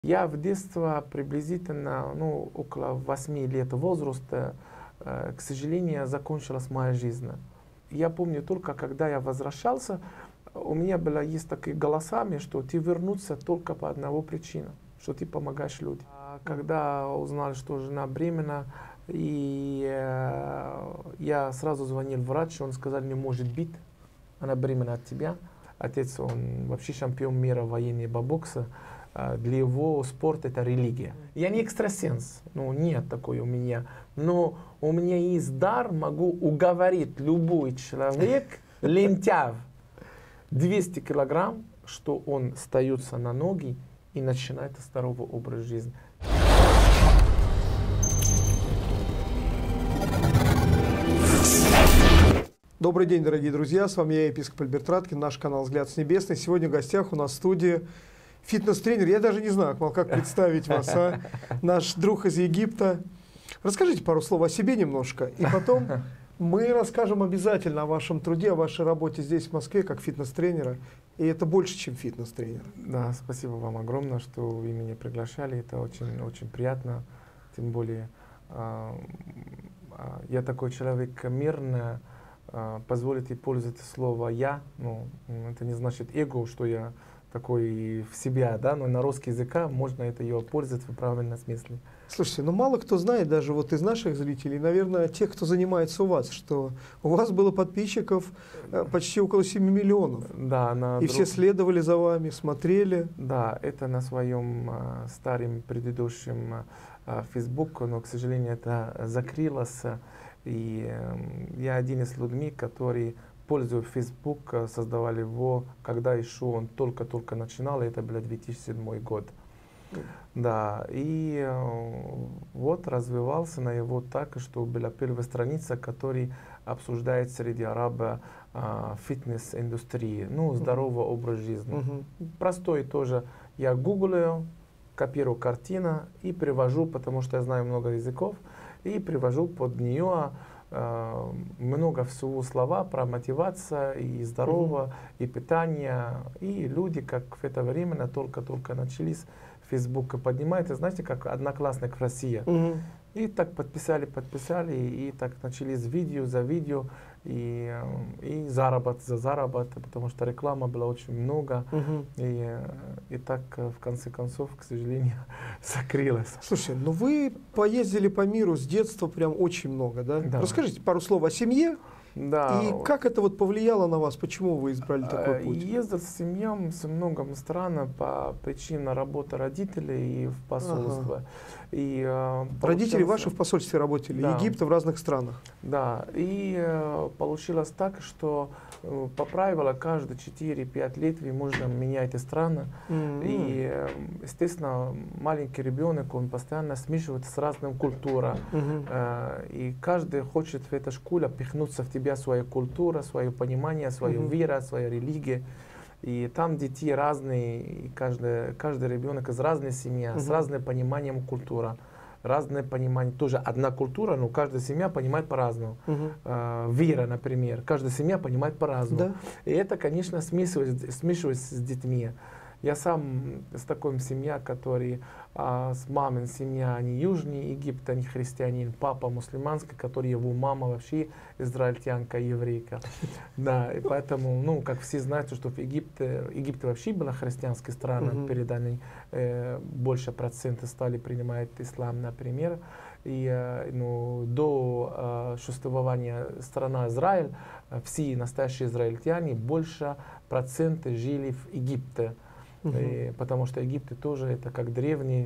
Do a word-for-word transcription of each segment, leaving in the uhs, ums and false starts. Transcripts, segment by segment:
Я в детстве приблизительно, ну, около восьми лет возраста, э, к сожалению, закончилась моя жизнь. Я помню только, когда я возвращался, у меня было есть такие голосами, что ты вернуться только по одного причине, что ты помогаешь людям. А когда узнали, что жена беременна, и э, я сразу звонил врачу, он сказал, не может быть, она беременна от тебя. Отец, он вообще чемпион мира военного бокса. Для его спорт это религия. Я не экстрасенс, ну нет такой у меня, но у меня есть дар, могу уговорить любой человек, лентяв, двести килограмм, что он остается на ноги и начинает здоровый образ жизни. Добрый день, дорогие друзья, с вами я, епископ Альберт Раткин, наш канал «Взгляд с небесной». Сегодня в гостях у нас в студии фитнес-тренер, я даже не знаю, как представить вас, а? Наш друг из Египта. Расскажите пару слов о себе немножко, и потом мы расскажем обязательно о вашем труде, о вашей работе здесь, в Москве, как фитнес-тренера. И это больше, чем фитнес-тренер. Да, спасибо вам огромное, что вы меня приглашали, это очень-очень приятно, тем более э, э, я такой человек мирный, э, позволите пользоваться словом «я», ну, это не значит эго, что я такой в себя, да, но на русский язык можно это ее пользоваться в правильном смысле. Слушайте, ну мало кто знает, даже вот из наших зрителей, наверное, тех, кто занимается у вас, что у вас было подписчиков почти около семи миллионов. Да, на и друг... все следовали за вами, смотрели. Да, это на своем э, старом предыдущем э, Facebook, но, к сожалению, это закрылось. И э, я один из людей, который пользуясь Facebook, создавали его, когда еще он только-только начинал, это был две тысячи седьмой год. Да, и э, вот развивался на его так, что была первая страница, которая обсуждает среди арабов э, фитнес-индустрии, ну, здоровый образ жизни. Uh-huh. Простой тоже. Я гуглю, копирую картину и привожу, потому что я знаю много языков, и привожу под нее э, много всего слова про мотивацию и здоровье, uh-huh. и питание. И люди, как в это время только-только начались Facebook поднимают, и знаете, как Одноклассник в России. Uh-huh. И так подписали, подписали, и так начались видео за видео, и, и заработок за заработок, потому что реклама была очень много, uh-huh. и, и так в конце концов, к сожалению, закрылась. Слушай, ну вы поездили по миру с детства прям очень много, да? Да. Расскажите пару слов о семье. Да. И как это вот повлияло на вас? Почему вы избрали такой путь? Ездил с семьей с многими странами по причине работы родителей и в посольство. Ага. И, э, Родители ваши в посольстве работали, да. Египта в разных странах. Да, и э, получилось так, что э, по правилам каждые четыре-пять лет вы можно менять страны. Mm-hmm. И, э, естественно, маленький ребенок, он постоянно смешивается с разными культурами. Mm-hmm. э, и каждый хочет в этой школе пихнуться в тебя свою культуру, свое понимание, свою mm-hmm. веру, свою религию. И там дети разные, и каждый, каждый ребенок из разной семьи, uh-huh. с разным пониманием культуры. Разное понимание, тоже одна культура, но каждая семья понимает по-разному. Uh-huh. э, вера, например, каждая семья понимает по-разному. Да. И это, конечно, смешивается, смешивается с детьми. Я сам с такой семьей, который а, с мамой семья, они южный Египет, они христианин, папа мусульманский, который его мама вообще израильтянка, еврейка. Да, и поэтому, ну, как все знают, что в Египте, Египет вообще была христианской страной, uh-huh. перед они э, больше процентов стали принимать ислам, например. И э, ну, до э, существования страны Израиль, э, все настоящие израильтяне больше процентов жили в Египте. Uh-huh. И, потому что Египет тоже это как древняя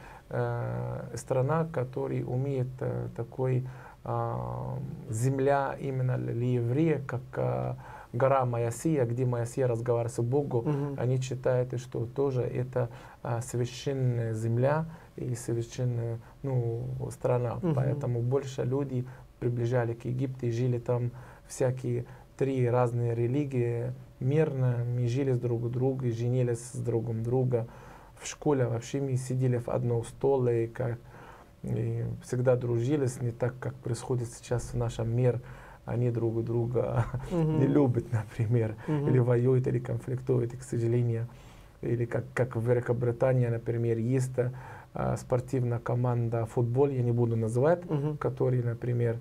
э, страна, которая умеет э, такой э, земля именно для евреев, как э, гора Моисея, где Моисей разговаривает с Богом. Uh-huh. Они считают, что тоже это э, священная земля и священная, ну, страна. Uh-huh. Поэтому больше люди приближали к Египту и жили там всякие три разные религии. Мирно мы жили с друг другом, женились с другом друга. В школе вообще мы сидели в одном столе и, как, и всегда дружились, не так, как происходит сейчас в нашем мире. Они друг друга uh-huh. не любят, например, uh-huh. или воюют, или конфликтуют. И, к сожалению, или как, как в Великобритании, например, есть а, спортивная команда футбол, я не буду называть, uh-huh. который, например,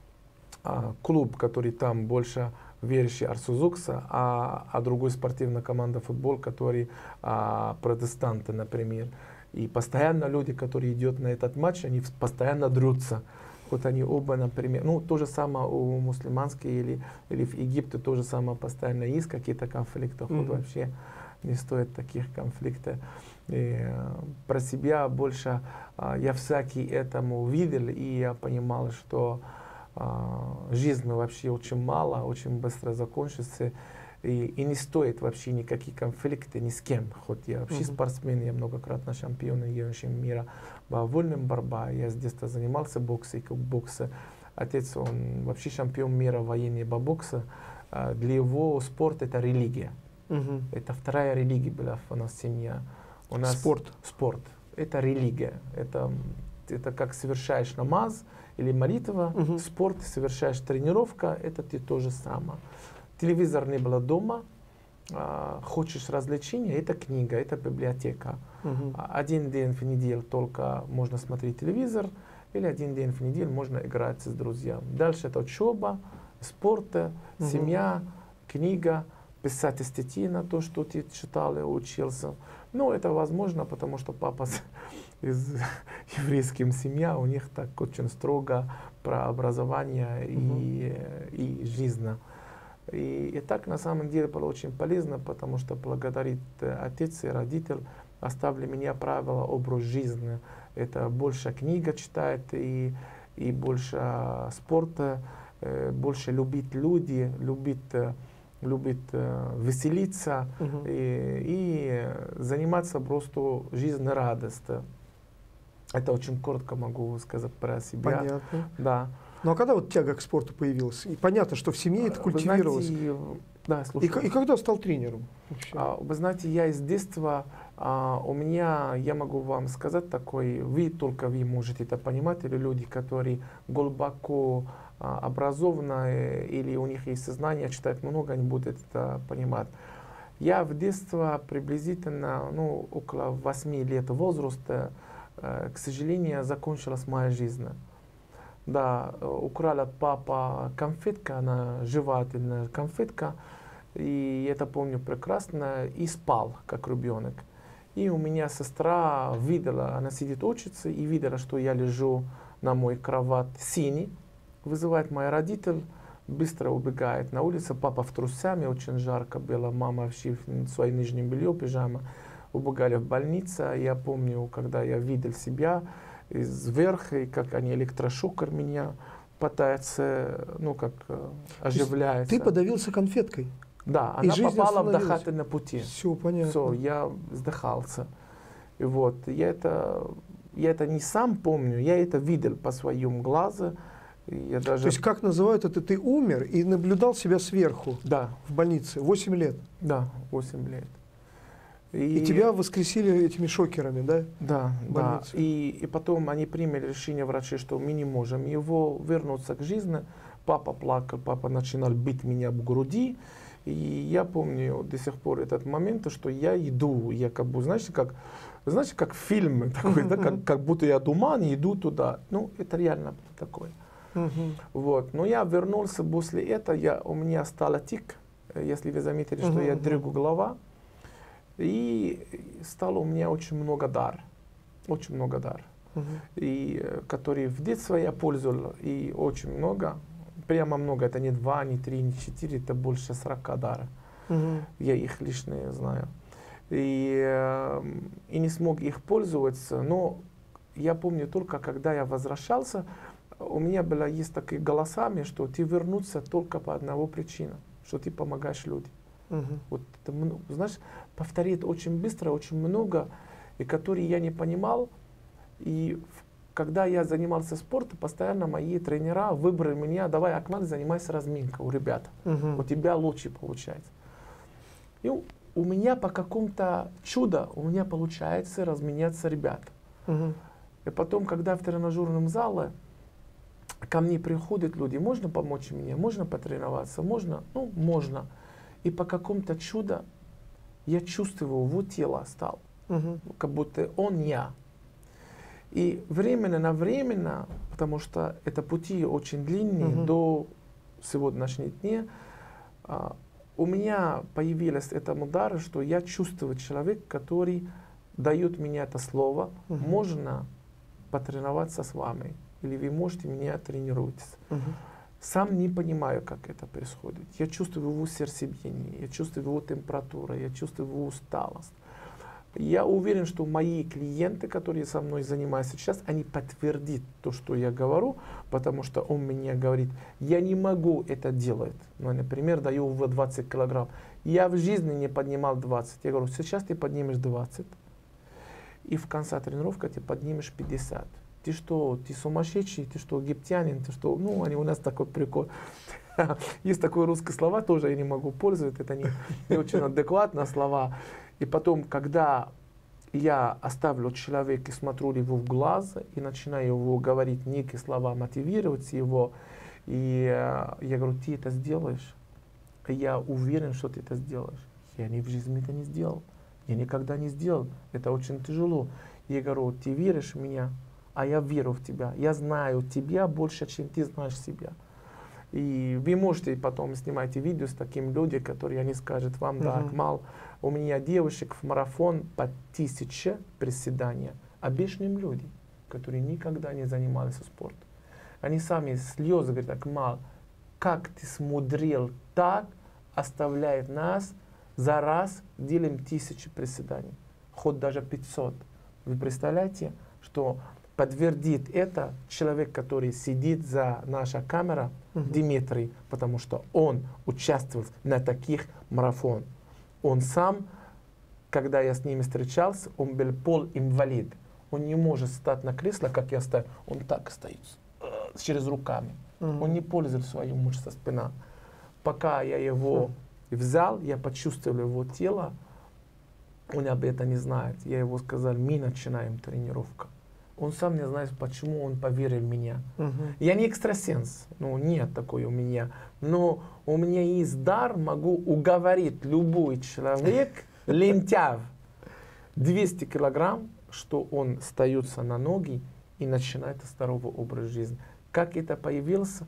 а, клуб, который там больше верующий Арсузукса, а, а другой спортивная команда футбол, который а, протестанты, например. И постоянно люди, которые идут на этот матч, они постоянно друтся. Вот они оба, например, ну то же самое у мусульманских или, или в Египте то же самое постоянно есть какие-то конфликты. Mm-hmm. Вот вообще не стоит таких конфликтов. И, э, про себя больше э, я всякий этому видел, и я понимал, что э, жизнь вообще очень мало, очень быстро закончится. И, и не стоит вообще никакие конфликты ни с кем. Хоть я вообще mm-hmm. спортсмен, я многократно чемпион мира по вольным борьбе. Я с детства занимался боксом, как бокса. Отец, он вообще чемпион мира военный по боксу. Для его спорт это религия. Mm-hmm. Это вторая религия была у нас семья. У нас спорт. Спорт. Это религия. Это, это как совершаешь намаз или молитва. Mm-hmm. Спорт, совершаешь тренировка, это ты то же самое. Телевизор не было дома, а, хочешь развлечения, это книга, это библиотека. Uh-huh. Один день в неделю только можно смотреть телевизор, или один день в неделю можно играть с друзьями. Дальше это учеба, спорт, uh-huh. семья, книга, писать статьи на то, что ты читал и учился. Ну, это возможно, потому что папа из еврейским семья, у них так очень строго про образование uh-huh. и, и жизнь. И, и так на самом деле было очень полезно, потому что благодарит отец и родитель оставили меня правила образ жизни. Это больше книга читает и, и больше спорта, больше любить люди, любит, любит веселиться uh-huh. и, и заниматься просто жизнью радостью. Это очень коротко могу сказать про себя. Понятно. Да. Ну а когда вот тяга к спорту появилась? И понятно, что в семье это культивировалось. Вы знаете, да, и, и когда стал тренером? А, вы знаете, я из детства, а, у меня, я могу вам сказать такой, вы только вы можете это понимать, или люди, которые глубоко а, образованы, или у них есть сознание, читают много, они будут это понимать. Я в детстве приблизительно, ну, около восьми лет возраста, а, к сожалению, закончилась моя жизнь. Да, украла папа конфетка, она жевательная конфетка, и это помню прекрасно, и спал, как ребенок. И у меня сестра видела, она сидит учится, и видела, что я лежу на мой кровать синий, вызывает мой родитель, быстро убегает на улицу, папа в трусами, очень жарко было, мама вообще в своем нижнем белье, пижама, убегали в больницу. Я помню, когда я видел себя, изверх, и как они электрошокер меня пытаются, ну как оживляется. Ты подавился конфеткой? Да, она попала в дыхательные пути. Все понятно. Все, я вздыхался. И вот, я это, я это не сам помню, я это видел по своим глазам. Я даже... То есть как называют это, ты умер и наблюдал себя сверху? Да. В больнице, восемь лет? Да, восемь лет. И, и тебя воскресили этими шокерами, да? Да, да. И, и потом они приняли решение врачи, что мы не можем его вернуться к жизни. Папа плакал, папа начинал бить меня в груди. И я помню до сих пор этот момент, что я иду, я как бы, знаете, как, знаете, как фильм такой, да, как, как будто я туман и иду туда. Ну, это реально такое. Вот. Но я вернулся после этого, я, у меня стал тик, если вы заметили, что я дрыгу голова. И стало у меня очень много дар, очень много дар, uh-huh. и который в детстве я пользовал, и очень много, прямо много, это не два, не три, не четыре, это больше сорока дара, uh-huh. я их лишние знаю, и, и не смог их пользоваться, но я помню только, когда я возвращался, у меня было, есть такие голосами, что ты вернуться только по одной причине, что ты помогаешь людям. Uh-huh. Вот это, знаешь, повторит очень быстро, очень много, и которые я не понимал. И в, когда я занимался спортом, постоянно мои тренера выбрали меня: давай, Акмал, занимайся разминкой у ребят. Uh-huh. У тебя лучше получается. И у, у меня по какому-то чуду у меня получается разменяться ребят. Uh-huh. И потом, когда в тренажерном зале ко мне приходят люди: можно помочь мне, можно потренироваться, можно, ну, можно. И по какому-то чуду я чувствую его тело стал, Угу. как будто он я. И временно на временно, потому что это пути очень длинные, Угу. до сегодняшнего дня, а, у меня появилось это удар, что я чувствую человек, который дает мне это слово, Угу. можно потренироваться с вами, или вы можете меня тренируйтесь. Угу. Сам не понимаю, как это происходит. Я чувствую его сердцебиение, я чувствую его температуру, я чувствую его усталость. Я уверен, что мои клиенты, которые со мной занимаются сейчас, они подтвердят то, что я говорю, потому что он мне говорит, я не могу это делать. Ну, например, даю в двадцать килограмм. Я в жизни не поднимал двадцать. Я говорю, сейчас ты поднимешь двадцать, и в конце тренировки ты поднимешь пятьдесят. Ты что, ты сумасшедший, ты что, египтянин, ты что, ну, они у нас такой прикол. Есть такое русское слова, тоже я не могу пользоваться, это не, не очень адекватные слова. И потом, когда я оставлю человека и смотрю его в глаза и начинаю его говорить некие слова, мотивировать его, и э, я говорю, ты это сделаешь? Я уверен, что ты это сделаешь. Я ни в жизни это не сделал. Я никогда не сделал. Это очень тяжело. Я говорю, ты веришь в меня, а я верю в тебя. Я знаю тебя больше, чем ты знаешь себя. И вы можете потом снимать видео с такими людьми, которые они скажут вам, да, Акмал, у меня девушек в марафон по тысяче приседаний. Обычным людям, которые никогда не занимались спортом. Они сами слезы говорят, Акмал, как ты смудрил так, оставляет нас, за раз делаем тысячи приседаний, хоть даже пятьсот. Вы представляете, что подтвердит это человек, который сидит за нашей камерой, uh-huh. Дмитрий, потому что он участвовал на таких марафонах. Он сам, когда я с ним встречался, он был полуинвалид. Он не может встать на кресло, как я стою. Он так стоит, через руками. Uh-huh. Он не пользуется своей мышцей спина. Пока я его uh-huh. взял, я почувствовал его тело. Он об этом не знает. Я ему сказал, мы начинаем тренировку. Он сам не знает, почему он поверил в меня. Uh-huh. Я не экстрасенс, ну нет такой у меня. Но у меня есть дар, могу уговорить любой человек, лентяв, двести килограмм, что он встается на ноги и начинает здоровый образ жизни. Как это появилось,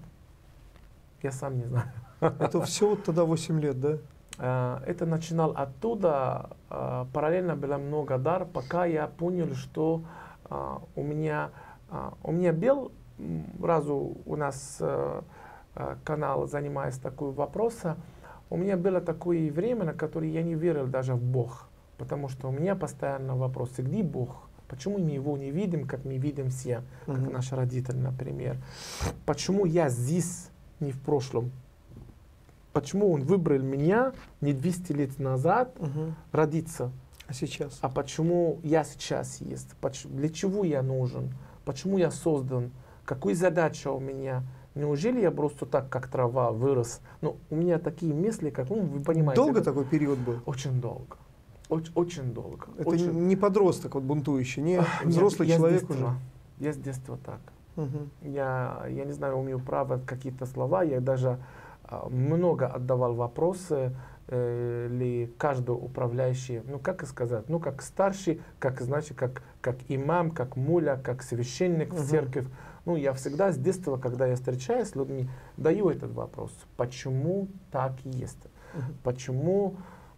я сам не знаю. Это все вот тогда восемь лет, да? Это начинал оттуда. Параллельно было много дар, пока я понял, что Uh, у меня uh, у меня был разу у нас uh, uh, канал занимается такой вопросом. У меня было такое время, на которое я не верил даже в Бог, потому что у меня постоянно вопросы, где Бог? Почему мы его не видим, как мы видим все, как uh-huh. наши родители, например? Почему я здесь, не в прошлом? Почему он выбрал меня не двести лет назад uh-huh. родиться? А сейчас? А почему я сейчас есть? Почему, для чего я нужен? Почему я создан? Какая задача у меня? Неужели я просто так, как трава, вырос? Ну, у меня такие мысли, как, ну, вы понимаете. Долго это, такой период был? Очень долго. Очень, очень долго. Это очень... не подросток, вот бунтующий, не Ах, взрослый нет, человек я уже? Я с детства так. Угу. Я, я не знаю, умею право какие-то слова. Я даже а, много отдавал вопросы. Ли каждый управляющий, ну как сказать, ну как старший, как значит, как, как имам, как муля, как священник uh-huh. в церковь. Ну я всегда с детства, когда я встречаюсь с людьми, даю этот вопрос. Почему так есть? Uh-huh. Почему...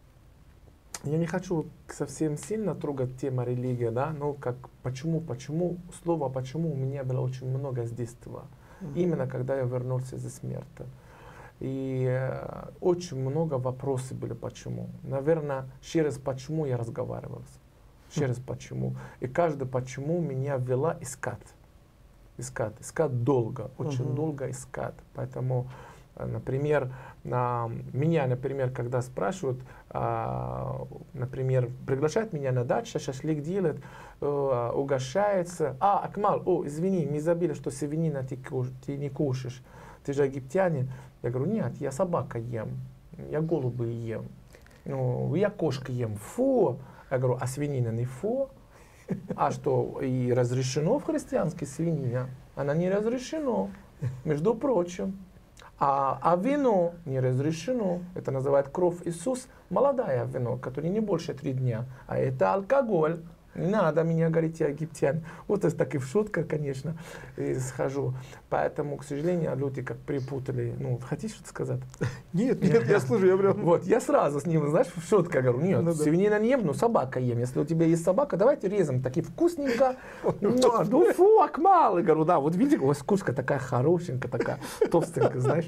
Я не хочу совсем сильно трогать тему религии, да, но как почему, почему, слово почему у меня было очень много с детства. Uh-huh. Именно когда я вернулся из смерти. И э, очень много вопросов были, почему. Наверное, через почему я разговаривал. Через почему. И каждый почему меня вела искать. Искать. Искать долго. Очень uh-huh. долго искать. Поэтому, э, например, э, меня, например, когда спрашивают, э, например, приглашают меня на дачу, шашлык делают, э, угощается. А, Акмал, о, извини, мы забыли, что свинина ты, ты не кушаешь. Ты же египтянин. Я говорю, нет, я собака ем, я голуби ем, ну, я кошка ем, фу. Я говорю, а свинина не фу? А что, и разрешено в христианской свинина? Она не разрешено, между прочим. А, а вино не разрешено, это называют кровь Иисус, молодое вино, которое не больше три дня, а это алкоголь. Не надо меня говорить, я египтян. Вот это так и в шутка, конечно, и схожу. Поэтому, к сожалению, люди как припутали. Ну, хотите что-то сказать? Нет, нет, я слышу, я прям... Вот, я сразу с ним, знаешь, в шутка говорю, нет, ну, свинина не ем, но собака ем. Если у тебя есть собака, давайте резаем, таки вкусненько. Ну, ну фу, акмалы, говорю, да, вот видите, у вас куска такая хорошенькая, такая толстенькая, знаешь.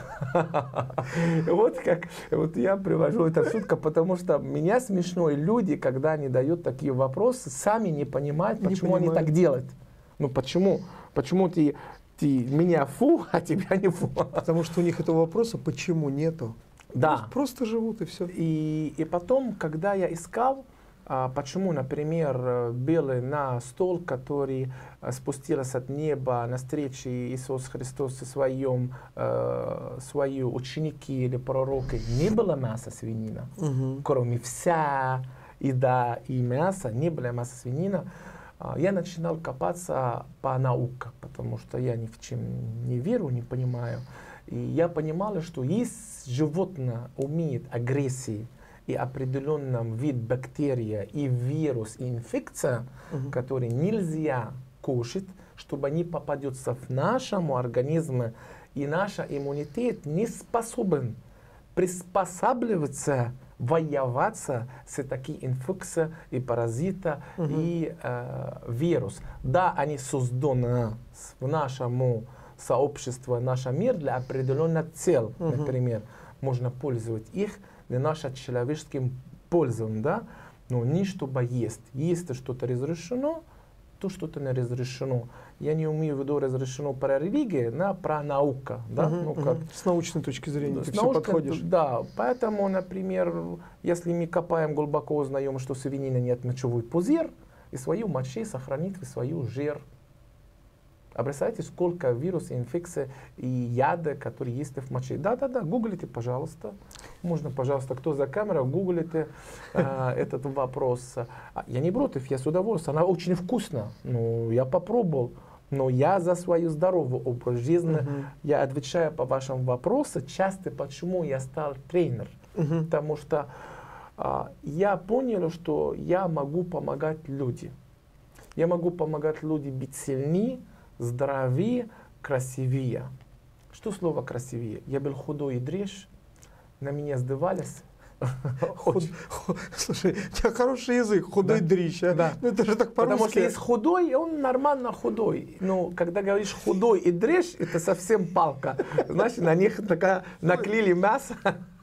Вот как, вот я привожу это в шутку, потому что меня смешно, и люди, когда они дают такие вопросы, сами не понимают, почему не они так делают. Ну почему? Почему ты, ты меня фу, а тебя не фу? Потому что у них этого вопроса почему нету. Да. Просто живут и все. И, и потом, когда я искал, а, почему, например, белый на стол, который спустился от неба на встрече Иисус Христос и своем, э, свои ученики или пророки, не было мяса свинина, угу. Кроме вся еда и мясо, не было мяса свинина, я начинал копаться по науке, потому что я ни в чем не верю, не понимаю. И я понимал, что если животное умеет агрессии и определенном вид бактерия и вирус, и инфекция, угу. которые нельзя кушать, чтобы они попадутся в нашему организме, и наш иммунитет не способен приспосабливаться, воеваться с такими инфекциями и паразита, угу. и э, вирус. Да, они созданы в нашем сообществе, в нашем мире для определенных целей, угу. например, можно пользоваться их для нашего человеческим пользованием, да? Но не чтобы есть. Если что-то разрешено, то что-то не разрешено. Я не умею в виду разрешено про религию, но про науку. Да? Угу, ну, как, угу. С научной точки зрения с ты все подходишь. Да, поэтому, например, если мы копаем глубоко, узнаем, что свинина нет мочевой пузырь, и свою мочи сохранит и свою жир. А представьте, сколько вирусов, инфекций и яда, которые есть в моче. Да-да-да, гуглите, пожалуйста. Можно, пожалуйста, кто за камерой, гуглите э, этот вопрос. Я не против, я с удовольствием. Она очень вкусна. Ну, я попробовал. Но я за свою здоровый образ жизни. Uh-huh. Я отвечаю по вашим вопросам. Часто почему я стал тренером. Uh-huh. Потому что э, я понял, что я могу помогать людям. Я могу помогать людям быть сильнее, здоровее, красивее. Что слово красивее? Я был худой и дрожь, на меня сдавались. Худ, худ, слушай, у тебя хороший язык, худой да. дрищ. А? Да. Ну, это же так по-русски. Потому что есть худой, и он нормально худой. Но когда говоришь худой и дрожь, это совсем палка. Знаешь, на них такая наклеили мясо.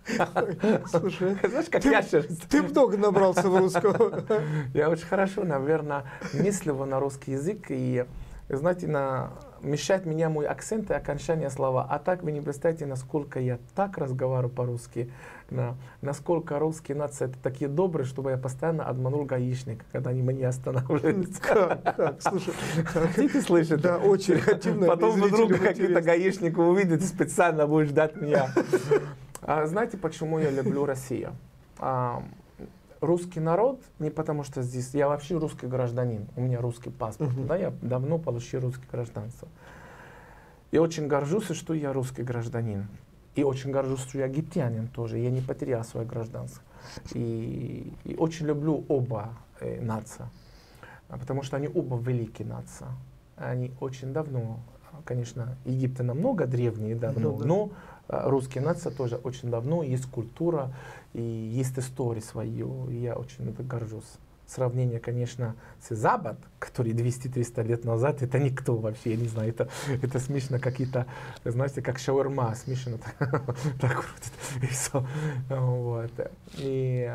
Слушай, знаешь, как ты, ящер. Ты много набрался в русского. Я очень хорошо, наверное, мыслил на русский язык. И, знаете, на... мешает меня мой акцент и окончание слова. А так вы не представляете, насколько я так разговариваю по-русски. На, насколько русские нации это такие добрые, чтобы я постоянно обманул гаишника, когда они меня останавливаются. Как? Как? Слушай, хотите слышать? Да, очень хотим. Потом вдруг какие-то гаишники увидят и специально будут ждать меня. А знаете, почему я люблю Россию? А, русский народ, не потому что здесь, я вообще русский гражданин, у меня русский паспорт, uh-huh. да, я давно получил русское гражданство. Я очень горжусь, что я русский гражданин. И очень горжусь, что я египтянин тоже, я не потерял свое гражданство. И, и очень люблю оба э, нации, потому что они оба великие нации. Они очень давно, конечно, Египет намного древнее давно, ну, да. но русские нации тоже очень давно, есть культура и есть история своя, и я очень это горжусь. Сравнение, конечно, с Запад, который двести-триста лет назад, это никто вообще, я не знаю, это, это смешно, какие-то, знаете, как шаурма, смешно так, так крутит, и все. Вот. И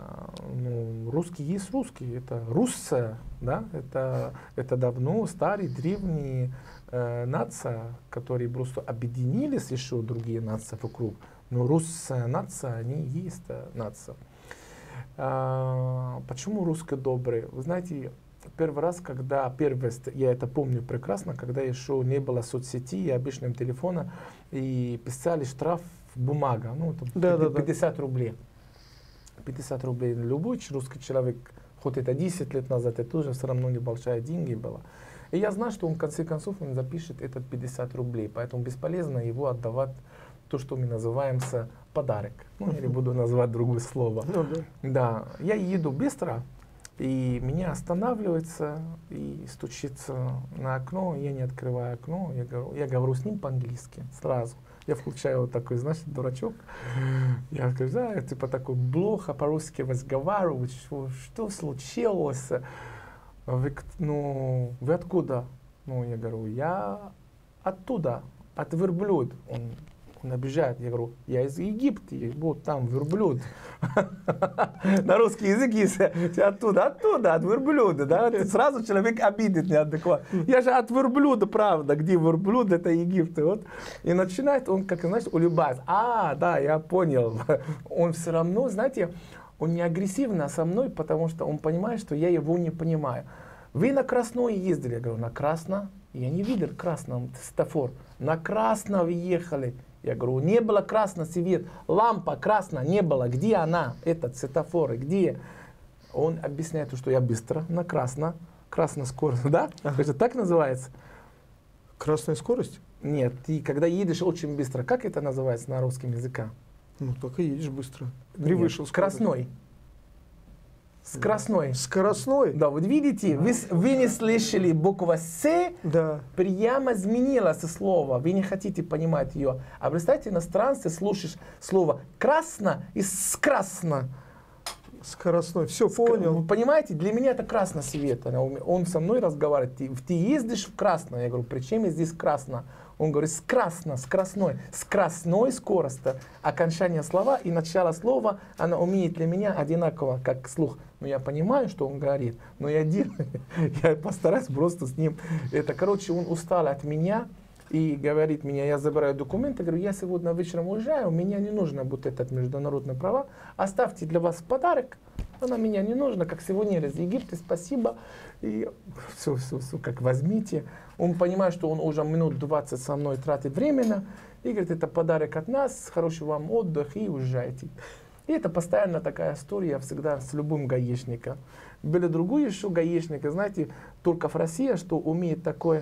ну, русский есть русский, это Руссия, да, это, это давно старый, древний э, нация, которые просто объединились еще другие нации вокруг, но русская нация, они есть нация. Uh, почему русские добрые? Вы знаете, первый раз, когда, первый, я это помню прекрасно, когда еще не было соцсети и обычного телефона, и писали штраф в бумага, ну, да, пятьдесят да, рублей. пятьдесят рублей. Любой русский человек, хоть это десять лет назад, это тоже все равно небольшая деньги была. И я знаю, что он в конце концов он запишет этот пятьдесят рублей, поэтому бесполезно его отдавать то, что мы называем подарок. Ну, я не буду называть другое слово. Ну, да. Да, я еду быстро, и меня останавливается и стучится на окно, я не открываю окно, я говорю, я говорю с ним по-английски сразу. Я включаю вот такой, знаешь, дурачок. Я говорю, да, типа такой плохо по-русски разговариваю, что, что случилось? Вы, ну, вы откуда? Ну, я говорю, я оттуда, от верблюд. Он, он обижает, я говорю, я из Египта, вот там верблюд. На русский язык есть оттуда, оттуда, от верблюда, да? Сразу человек обидит неадекватно. Я же от верблюда, правда, где верблюд, это Египет. Вот. И начинает он, как знаешь, улыбаться. А, да, я понял. Он все равно, знаете, он не агрессивно со мной, потому что он понимает, что я его не понимаю. Вы на Красное ездили? Я говорю, на Красно? Я не видел красный светофор. На Красно въехали. Я говорю, не было красный свет, лампа красная не было. Где она, этот светофор, где? Он объясняет, что я быстро, на красно, красная скорость, да? Ага. Это так называется? Красная скорость? Нет, ты когда едешь очень быстро, как это называется на русском языке? Ну, только едешь быстро. Превышил Нет, скорость. Скоростной. Скоростной. Скоростной? Да, вот видите, вы, вы не слышали буква «С», Да. прямо изменилось слово, вы не хотите понимать ее. А представьте, иностранцы слушаешь слово «красно» и «скрасно». Скоростной. Все, Вы понял. понимаете, для меня это красный свет. Он со мной разговаривает. Ты, ты ездишь в красное. Я говорю, при чем я здесь красно? Он говорит, с красно, с красной. С красной скоростью. Окончание слова и начало слова, она умеет для меня одинаково, как слух. Но я понимаю, что он говорит. Но я делаю, я постараюсь просто с ним. Это, короче, он устал от меня. И говорит мне, я забираю документы, говорю, я сегодня вечером уезжаю, мне не нужно вот этот международные права, оставьте для вас подарок, она меня не нужна, как сегодня из Египта, спасибо, и все, все, все, как возьмите. Он понимает, что он уже минут двадцать со мной тратит временно, и говорит, это подарок от нас, хороший вам отдых, и уезжайте. И это постоянно такая история всегда с любым гаишником. Были другие еще гаишники, знаете, только в России, что умеет такое.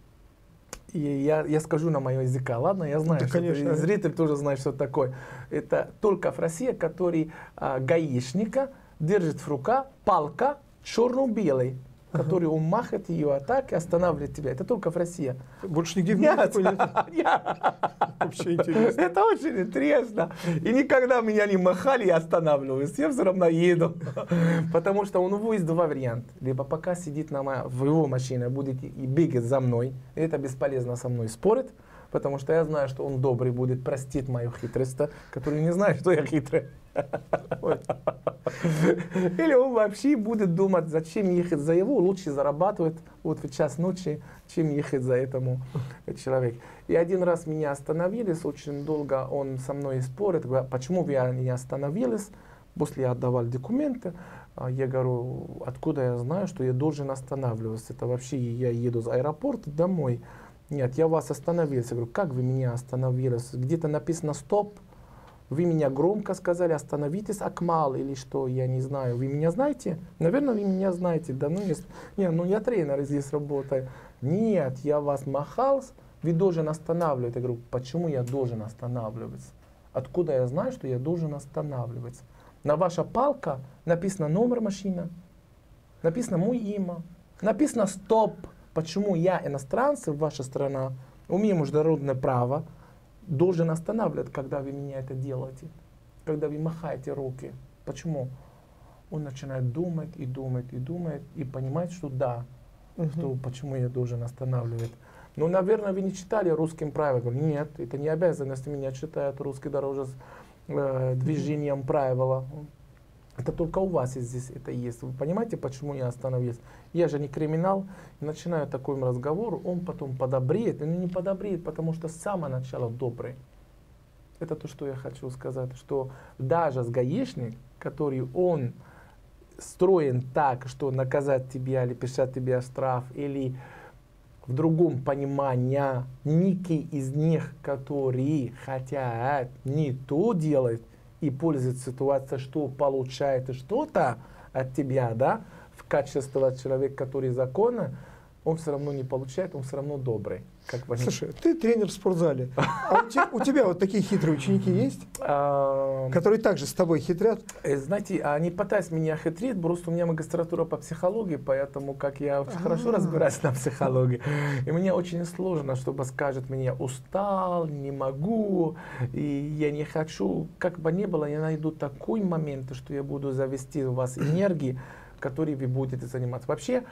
И я, я скажу на моем языке, ладно? Я знаю, да, что конечно. это, зритель тоже знает, что это такое. Это только в России, который а, гаишника держит в руках палка черно-белой, ага. который он махает ее, а так и останавливает тебя. Это только в России. Больше нигде в мире такой нет? Вообще интересно. Это очень интересно. И никогда меня не махали и останавливались. Я все равно еду. Потому что у него есть два варианта. Либо пока сидит на мо... в его машине, будет и бегать за мной. И это бесполезно со мной спорить. Потому что я знаю, что он добрый будет простить мою хитрость, который не знает, что я хитрый. Или он вообще будет думать, зачем ехать за его, лучше зарабатывать вот в час ночи, чем ехать за этому человеку. И один раз меня остановились, очень долго он со мной спорит, почему вы не остановились, после я отдавал документы, я говорю, откуда я знаю, что я должен останавливаться, это вообще я еду с аэропорта домой. Нет, я вас остановился. Я говорю, как вы меня остановились? Где-то написано «стоп». Вы меня громко сказали, остановитесь, Акмал, или что, я не знаю. Вы меня знаете? Наверное, вы меня знаете. Да, ну, есть. Не, ну я тренер здесь работаю. Нет, я вас махал, вы должен останавливать. Я говорю, почему я должен останавливаться? Откуда я знаю, что я должен останавливаться? На ваша палка написано номер машины, написано мой имя, написано «стоп». Почему я, иностранцы, ваша страна, умею международное право, должен останавливать, когда вы меня это делаете, когда вы махаете руки. Почему? Он начинает думать и думать и думать и понимает, что да, uh-huh. что почему я должен останавливать. Ну, наверное, вы не читали русским правила. Я говорю, нет, это не обязанность меня читать русский дороже с э, движением правила. Это только у вас здесь это есть. Вы понимаете, почему я остановился? Я же не криминал. И начинаю такой разговор, он потом подобреет. Он не подобреет, потому что с самого начала добрый. Это то, что я хочу сказать. Что даже с гаишник, который он строен так, что наказать тебя или писать тебе штраф, или в другом понимании, некий из них, которые хотят не то делать, и пользуется ситуацией, что получает что-то от тебя, да, в качестве человека, который законно, он все равно не получает, он все равно добрый. Как бы. Слушай, ты тренер в спортзале. А у тебя, у тебя вот такие хитрые ученики есть, которые также с тобой хитрят? Знаете, они пытаются меня хитрить, просто у меня магистратура по психологии, поэтому как я очень хорошо разбираюсь на психологии, и мне очень сложно, чтобы скажет мне устал, не могу, и я не хочу, как бы ни было, я найду такой момент, что я буду завести у вас энергии, которой вы будете заниматься. Вообще,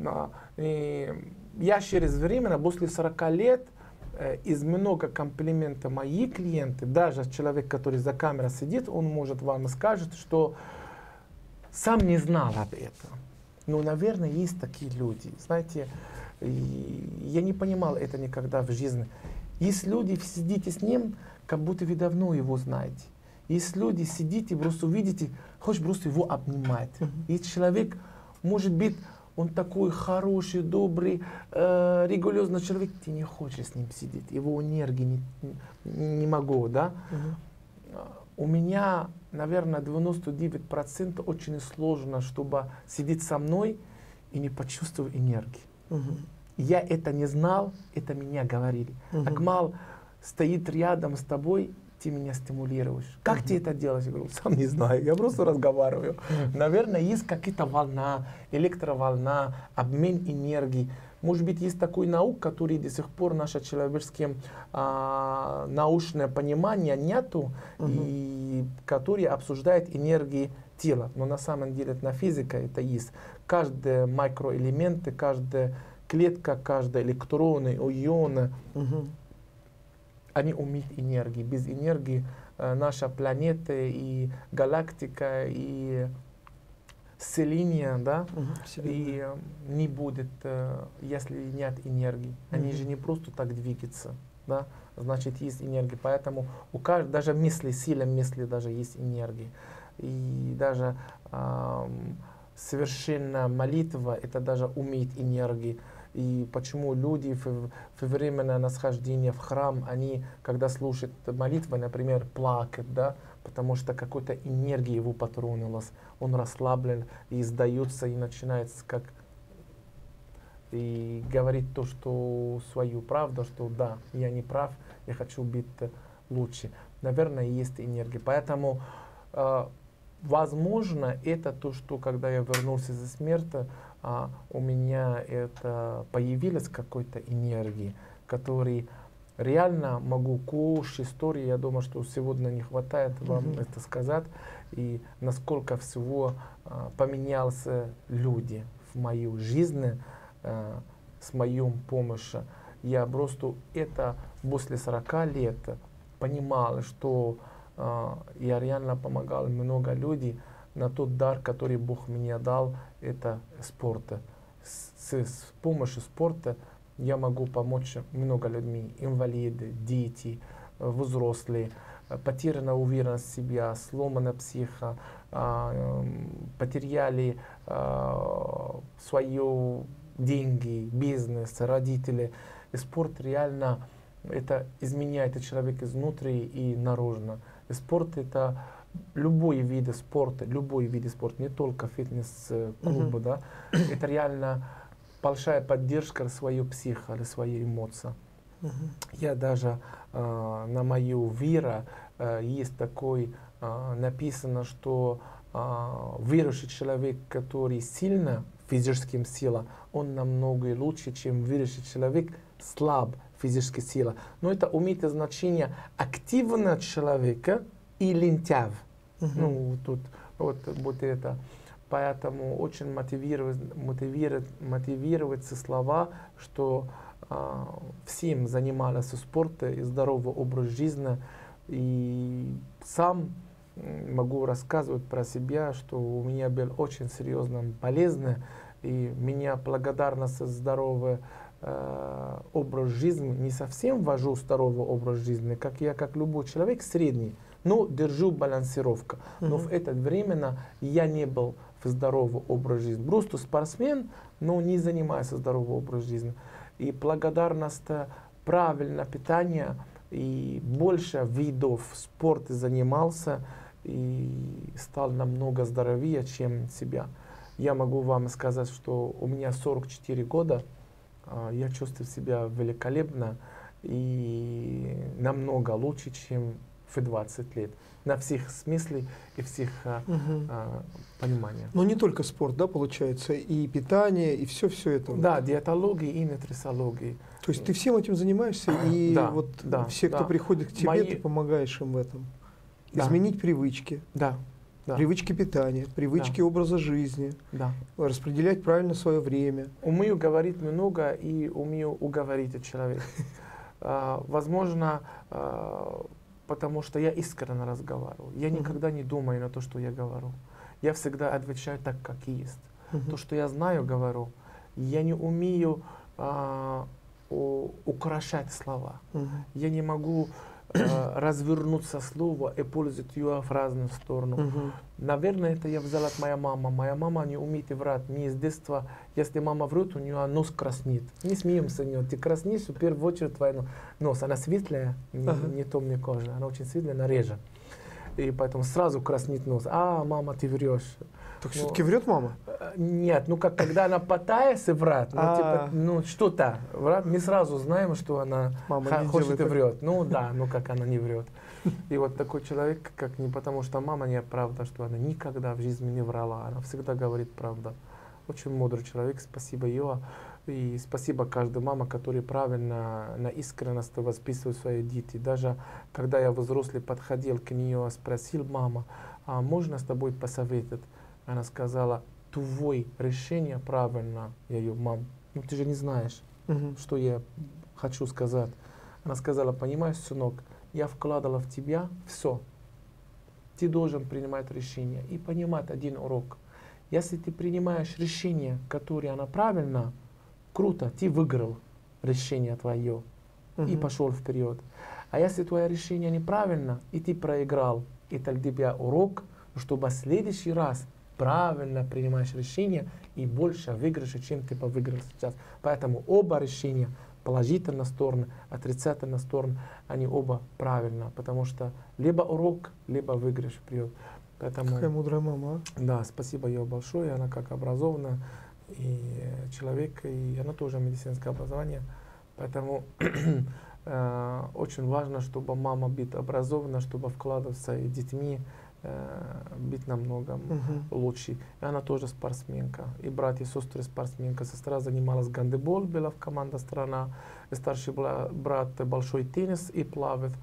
я через время, после сорока лет, из много комплиментов мои клиенты, даже человек, который за камерой сидит, он может вам скажет, что сам не знал об этом. Но, наверное, есть такие люди. Знаете, я не понимал это никогда в жизни. Есть люди, сидите с ним, как будто вы давно его знаете. Есть люди, сидите, просто увидите, хочешь просто его обнимать. Есть человек, может быть, он такой хороший, добрый, э, регулярный человек, ты не хочешь с ним сидеть, его энергии не, не могу, да. Uh-huh. У меня, наверное, девяносто девять процентов очень сложно, чтобы сидеть со мной и не почувствовать энергии. Uh-huh. Я это не знал, это меня говорили. Uh-huh. Акмал стоит рядом с тобой, ты меня стимулируешь. Как uh-huh. ты это делаешь? Я говорю, сам не знаю, я просто разговариваю. Uh-huh. Наверное, есть какая-то волна, электроволна, обмен энергии. Может быть, есть такой наук, который до сих пор наше человеческое а, научное понимание нету, uh-huh. и который обсуждает энергии тела. Но на самом деле на физика это есть. Каждый микроэлемент, каждая клетка, каждый электрон, ион, uh-huh. они умеют энергии. Без энергии э, наша планета и галактика и селение, да, uh-huh. и э, не будет, э, если нет энергии. Uh-huh. Они же не просто так двигаются, да, значит есть энергия. Поэтому у каждого, даже мысли, сила мысли даже есть энергия. И даже э, совершенная молитва, это даже умеет энергии. И почему люди в, в время насхождения в храм, они, когда слушают молитвы, например, плакают, да, потому что какой-то энергия его потронулась, он расслаблен и издается, и начинается как и говорит то, что свою правду, что да, я не прав, я хочу быть лучше. Наверное, есть энергия. Поэтому, э, возможно, это то, что когда я вернулся из смерти, а у меня это появилась какой-то энергии, который реально могу кучу историй, я думаю, что сегодня не хватает вам mm-hmm. это сказать, и насколько всего а, поменялся люди в мою жизнь а, с моей помощью. Я просто это после сорока лет понимал, что а, я реально помогал много людей. На тот дар, который Бог мне дал, это спорт. С, с помощью спорта я могу помочь много людьми, инвалиды, дети, взрослые, потеряна уверенность в себе, сломана психа, потеряли свои деньги, бизнес, родители. И спорт реально это изменяет человека изнутри и наружно. И спорт это любой вид спорта, любой вид спорта, не только фитнес-клубы, uh-huh. да, это реально большая поддержка своей психики, или своей эмоции. Uh-huh. Я даже э, на мою веру э, есть такой э, написано, что э, верующий человек, который сильно физическим силам, он намного лучше, чем верующий человек слаб физической силой. Но это имеет значение активного человека и лентяв. Uh-huh. Ну, тут вот, вот это. Поэтому очень мотивирует, мотивирует, мотивируются слова, что э, всем занимались спортом и здоровый образ жизни. И сам могу рассказывать про себя, что у меня был очень серьезная болезнь, и меня благодарность за здоровый э, образ жизни, не совсем вожу здоровый образ жизни, как я, как любой человек, средний. Но держу балансировку. Uh-huh. Но в это время я не был в здоровом образе жизни. Просто спортсмен, но не занимается здоровым образом жизни. И благодарность правильное питание и больше видов спорта занимался и стал намного здоровее, чем себя. Я могу вам сказать, что у меня сорок четыре года, я чувствую себя великолепно и намного лучше, чем в двадцать лет. На всех смыслах и всех угу. а, пониманиях. Но не только спорт, да, получается, и питание, и все-все это. Да, диетология и нутрициология. То есть ты всем этим занимаешься, и да, вот да, все, кто да. приходит к тебе, Мои... ты помогаешь им в этом. Да. Изменить привычки. Да. Да. Привычки питания, привычки да. образа жизни, да. распределять правильно свое время. Умею говорить много и умею уговорить человека. Возможно, потому что я искренне разговариваю. Я никогда не думаю на то, что я говорю. Я всегда отвечаю так, как есть. То, что я знаю, говорю. Я не умею украшать слова. Я не могу развернуться слово и пользовать ее в разную сторону. Uh-huh. Наверное, это я взял от моей мамы. Моя мама не умеет врать. Мне с детства, если мама врет, у нее нос краснеет. Не смеемся с нее. Ты краснеешь, в первую очередь твой нос. Она светлая, не, uh-huh. не темная кожа. Она очень светлая, она реже. И поэтому сразу краснеет нос. А, мама, ты врешь. Так ну, все-таки врет мама? Нет, ну как когда она пытается врать, ну, типа, ну что-то, врать, мы сразу знаем, что она ха- хочет и врет. Ну да, ну как она не врет. И вот такой человек, как не потому что мама не правда, что она никогда в жизни не врала, она всегда говорит правду. Очень мудрый человек, спасибо ее. И спасибо каждой маме, которая правильно, на искренность воспитывает своих детей. Даже когда я взрослый подходил к нее, спросил: мама, а можно с тобой посоветовать? Она сказала: твое решение правильно. Я ее: мам, ну ты же не знаешь, uh-huh. что я хочу сказать. Она сказала: понимаешь, сынок, я вкладывала в тебя все. Ты должен принимать решение и понимать один урок. Если ты принимаешь решение, которое оно правильно, круто, ты выиграл решение твое uh-huh. и пошел вперед. А если твое решение неправильно, и ты проиграл, это для тебя урок, чтобы в следующий раз правильно принимаешь решение и больше выигрыша, чем ты выиграл сейчас. Поэтому оба решения, положительная сторона, отрицательная сторона, они оба правильно, потому что либо урок, либо выигрыш вперед. Поэтому, какая мудрая мама. А? Да, спасибо ей большое. Она как образованная и человек, и она тоже медицинское образование. Поэтому э, очень важно, чтобы мама быть образована, чтобы вкладываться и детьми, быть намного uh-huh. лучше. И она тоже спортсменка. И братья и сестры спортсменка. Сестра занималась гандбол, была в команде страна. И старший брат большой теннис и плавает.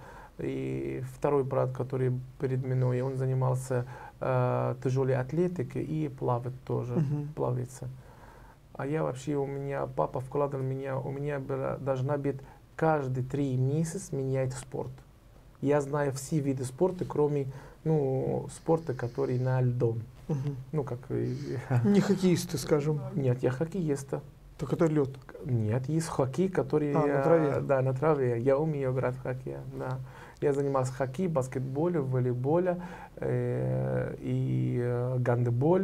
И второй брат, который перед мной, он занимался э, тяжелой атлетикой и плавает тоже, uh-huh. плавается. А я вообще, у меня папа вкладывал меня, у меня была, должна быть каждые три месяца менять спорт. Я знаю все виды спорта, кроме ну, спорта, который на льду. Угу. Ну, как... Не хоккеисты, скажем. Нет, я хоккеиста. Так это лед? Нет, есть хоккей, который... А, на траве? Да, на траве. Я умею играть в хоккей, да. Я занимался хоккеем, баскетболем, волейболем э, и э, гандбол,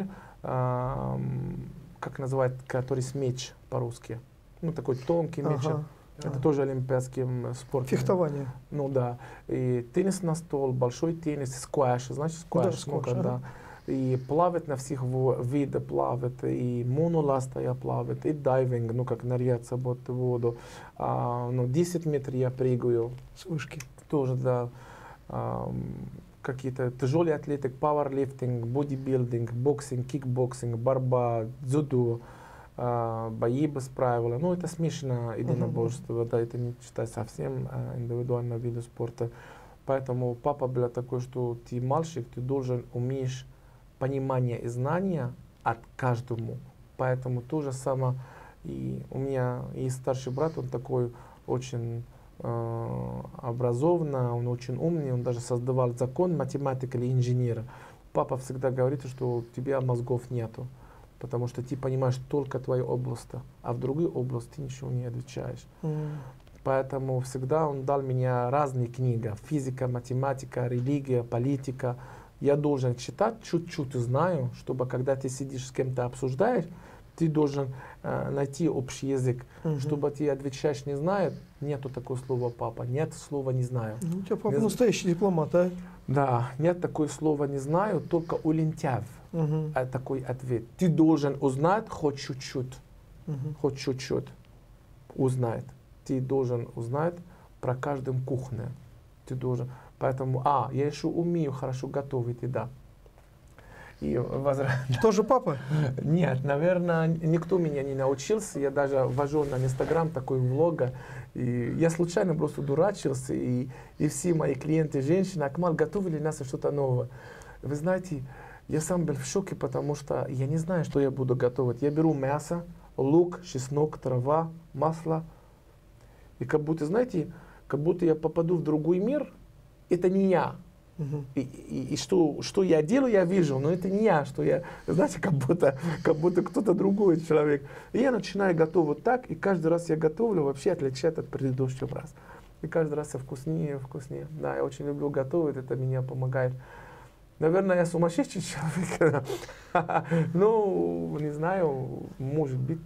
э, как называют, который с меч по-русски. Ну, такой тонкий меч. Ага. Это а. тоже олимпийский спорт. Фехтование. Ну да. И теннис на стол, большой теннис, скваш, значит скваш. Да, скваш, ну, ага. И плавать на всех видах плавать, и моноласта я плавать, и дайвинг, ну как ныряться в воду. А, ну, десять метров я прыгаю. С вышки. Тоже, да. А, какие-то тяжелые атлетик, пауэрлифтинг, бодибилдинг, боксинг, кикбоксинг, борьба, дзюдо. Uh, бои без правила. Ну, это смешанное единоборство, uh-huh. да, это не считается совсем uh, индивидуальным видом спорта. Поэтому папа был такой, что ты мальчик, ты должен уметь понимание и знания от каждому. Поэтому то же самое и у меня есть старший брат, он такой очень uh, образованный, он очень умный, он даже создавал закон, математик или инженер. Папа всегда говорит, что у тебя мозгов нету. Потому что ты понимаешь только твою область, а в другой области ты ничего не отвечаешь. Mm. Поэтому всегда он дал мне разные книги. Физика, математика, религия, политика. Я должен читать, чуть-чуть знаю, чтобы когда ты сидишь с кем-то обсуждаешь, ты должен э, найти общий язык. Mm-hmm. Чтобы ты отвечаешь не знаю, нету такого слова папа, нет слова не знаю. Ну, у тебя папа не настоящий дипломат, а? Да, нет такого слова не знаю, только у лентяев. Uh-huh. А такой ответ. Ты должен узнать хоть чуть-чуть. Uh-huh. Хоть чуть-чуть. узнать. Ты должен узнать про каждую кухню. Ты должен. Поэтому, а, я еще умею хорошо готовить, и да. И возра... Тоже папа? Нет, наверное, никто меня не научился. Я даже ввожу на Инстаграм такой влога. И я случайно просто дурачился. И, и все мои клиенты, женщины, Акмал, готовили нас что-то новое. Вы знаете, я сам был в шоке, потому что я не знаю, что я буду готовить. Я беру мясо, лук, чеснок, трава, масло. И как будто, знаете, как будто я попаду в другой мир. Это не я. Uh-huh. И, и, и что, что я делаю, я вижу, но это не я, что я, знаете, как будто, как будто кто-то другой человек. И я начинаю готовить так, и каждый раз я готовлю, вообще отличает от предыдущего раза. И каждый раз все вкуснее, вкуснее. Да, я очень люблю готовить, это меня помогает. Наверное, я сумасшедший человек. Ну, не знаю, может быть,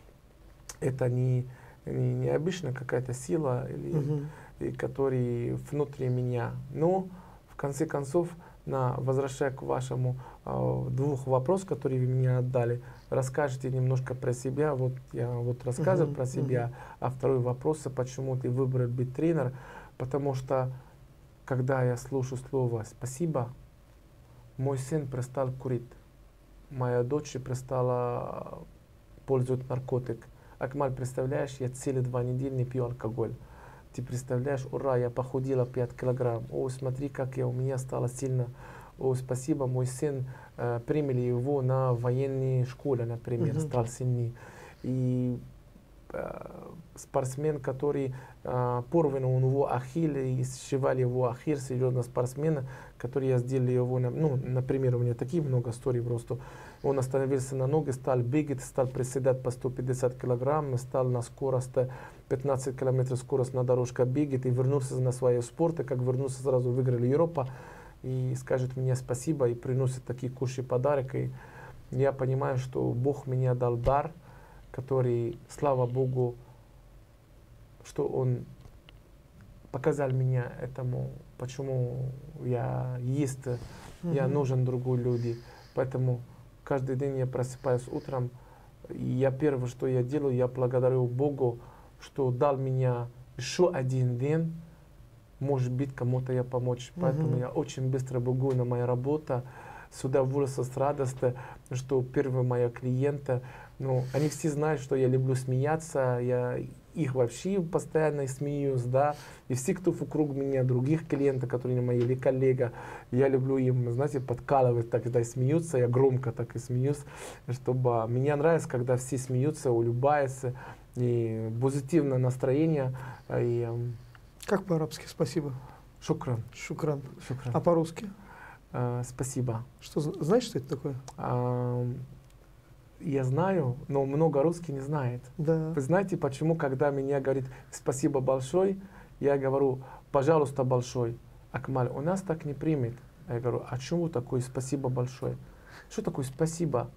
это не, не, не обычная какая-то сила, или, uh-huh. которая внутри меня. Но в конце концов, на, возвращаясь к вашему э, двух вопросам, которые вы мне отдали, расскажите немножко про себя. Вот я вот рассказываю uh-huh, про себя. Uh-huh. А второй вопрос, почему ты выбрал быть тренером? Потому что, когда я слышу слово «спасибо», мой сын перестал курить, моя дочь перестала пользоваться наркотик. Акмаль, представляешь, я целые два недели не пью алкоголь. Ты представляешь, ура, я похудела пять килограмм. О, смотри, как я, у меня стало сильно. О, спасибо, мой сын, э, приняли его на военной школе, например, uh-huh. стал сильнее. И э, спортсмен, который э, порван у него ахилл, и сшивали его ахилл, серьезно спортсмена, который я сделал его, ну, например, у меня такие много историй просто. Он остановился на ноги, стал бегать, стал приседать по сто пятьдесят килограмм, стал на скорости пятнадцать километров скорость на дорожке бегать и вернулся на свое спорт, и как вернулся, сразу выиграл Европа, и скажет мне спасибо, и приносит такие кучи подарок. И я понимаю, что Бог мне дал дар, который, слава Богу, что Он показал меня этому, почему я есть, mm-hmm. я нужен другой люди. Поэтому каждый день я просыпаюсь утром, и я первое, что я делаю, я благодарю Богу, что дал меня еще один день, может быть, кому-то я помочь. Mm-hmm. Поэтому я очень быстро бегу на мою работу, с удовольствием, с радостью, что первые мои клиенты, ну, они все знают, что я люблю смеяться, я их вообще постоянно смеюсь, да, и все, кто вокруг меня, других клиентов, которые мои или коллеги, я люблю им, знаете, подкалывать, так, когда смеются, я громко так и смеюсь, чтобы, мне нравится, когда все смеются, улыбаются, и позитивное настроение. И, как по-арабски спасибо? Шукран. Шукран. Шукран. А по-русски? Uh, спасибо. Что, знаешь, что это такое? Uh, я знаю, но много русских не знает. Да. Вы знаете, почему, когда меня говорит спасибо большое, я говорю пожалуйста большой. Акмаль, у нас так не примет. Я говорю, а чему такое спасибо большое? Что такое спасибо?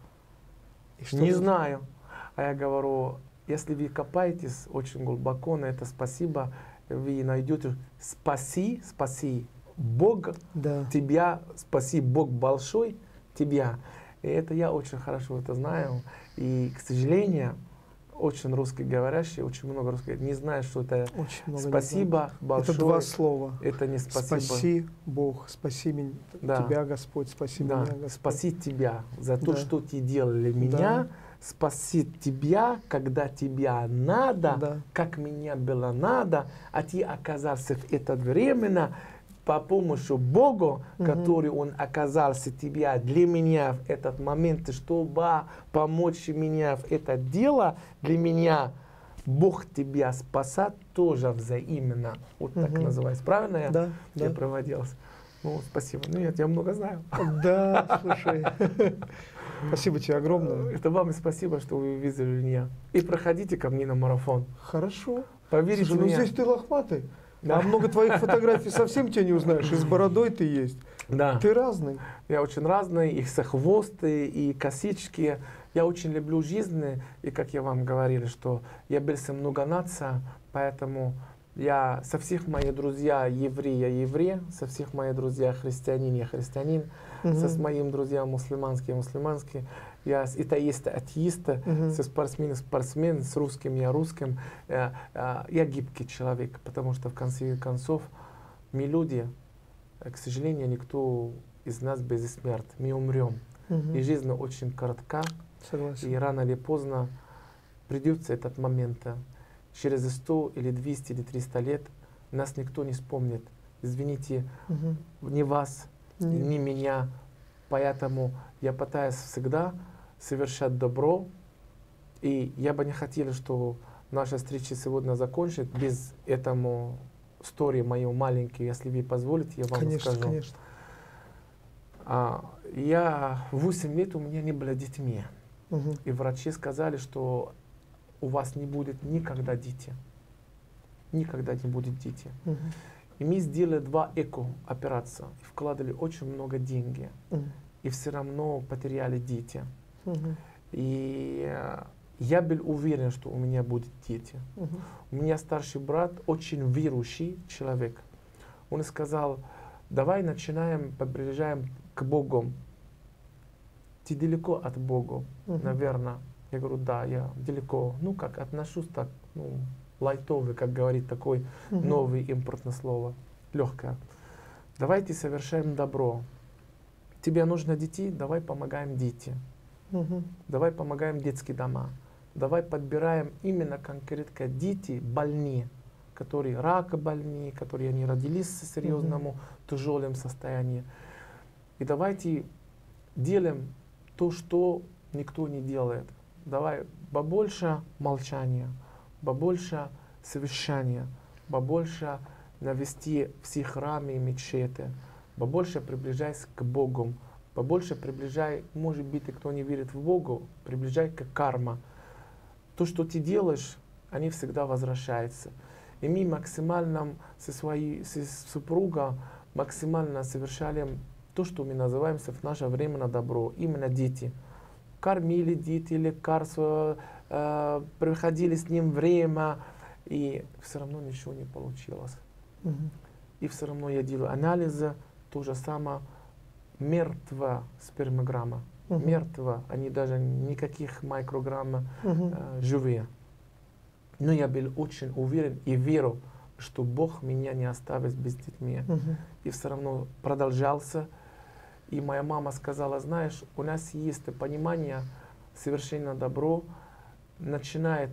Не знаю. А я говорю, если вы копаетесь очень глубоко на это спасибо, вы найдете спаси, спаси. Бог да. тебя, спаси, Бог большой тебя. И это я очень хорошо это знаю. И, к сожалению, очень русскоговорящие, очень много русских не знают, что это спасибо большое. Это два слова. Это не спасибо. Спаси Бог, спаси меня, да. тебя, Господь, спаси да. меня, Господь. Спаси тебя за то, да. что ты делали меня. Да. Спасит тебя, когда тебя надо, да. как меня было надо, а ты оказался в это время по помощи Богу, uh-huh. который Он оказался тебя для меня в этот момент, чтобы помочь меня в это дело, для меня Бог тебя спасает тоже взаимно. Вот uh-huh. так называется. Правильно я, да, я да. проводился? Ну, спасибо. Ну, я тебя много знаю. Да, слушай. Спасибо тебе огромное. Это вам и спасибо, что вы увидели меня. И проходите ко мне на марафон. Хорошо. Поверите Слушай, мне. Ну здесь ты лохматый. Да. А много твоих фотографий совсем тебя не узнаешь. И с бородой ты есть. Да. Ты разный. Я очень разный. И с хвосты, и косички. Я очень люблю жизнь. И как я вам говорил, что я был со много наций, поэтому я со всех моих друзья евреи, я еврей, со всех моих друзья христианин, я христианин, угу. со с моим друзьям мусульманские, мусульманские. я с атеиста атеиста, Мгм. со спортсмена спортсмен, с русским я русским. Э, э, Я гибкий человек, потому что в конце концов мы люди, э, к сожалению, никто из нас бессмертен, мы умрем. Мгм. И жизнь очень коротка, Согласен. и рано или поздно придется этот момент. Через сто или двести или триста лет нас никто не вспомнит. Извините, Мгм. ни вас, Нет. ни меня. Поэтому я пытаюсь всегда совершать добро. И я бы не хотел, что наша встреча сегодня закончится без этому истории мою маленькую, если вы позволите, я вам Конечно, скажу. конечно. А, я восемь лет у меня не было детьми. Мгм. И врачи сказали, что у вас не будет никогда дети. Никогда не будет дети. Мгм. И мы сделали два эко-операции. И вкладывали очень много денег. Мгм. И все равно потеряли дети. Мгм. И э, я был уверен, что у меня будут дети. Мгм. У меня старший брат очень верующий человек. Он сказал, давай начинаем, приближаем к Богу. Ты далеко от Бога, Мгм. наверное. Я говорю, да, я далеко. Ну, как отношусь так, ну, лайтовый, как говорит такой Мгм. новый импортное слово, легкое. Давайте совершаем добро. Тебе нужно детей, давай помогаем детям. Мгм. Давай помогаем детские дома. Давай подбираем именно конкретно дети больные, которые рака больные, которые не родились в серьезному, тяжелом состоянии. И давайте делаем то, что никто не делает. Давай побольше молчания, побольше совершения, побольше навести все храмы и мечети, побольше приближайся к Богу, побольше приближай, может быть, и кто не верит в Бога, приближай к карма. То, что ты делаешь, они всегда возвращаются. И мы максимально со своей со супругой максимально совершали то, что мы называем в наше время на добро, именно дети. Кормили дети, лекарства, э, приходили с ним время, и все равно ничего не получилось. Мгм. И все равно я делаю анализы, то же самое, мертва спермограмма, Мгм. мертва, они даже никаких микрограмм Мгм. э, живые. Но я был очень уверен и верю, что Бог меня не оставит без детьми. Мгм. И все равно продолжался. И моя мама сказала, знаешь, у нас есть понимание, совершенно добро начинает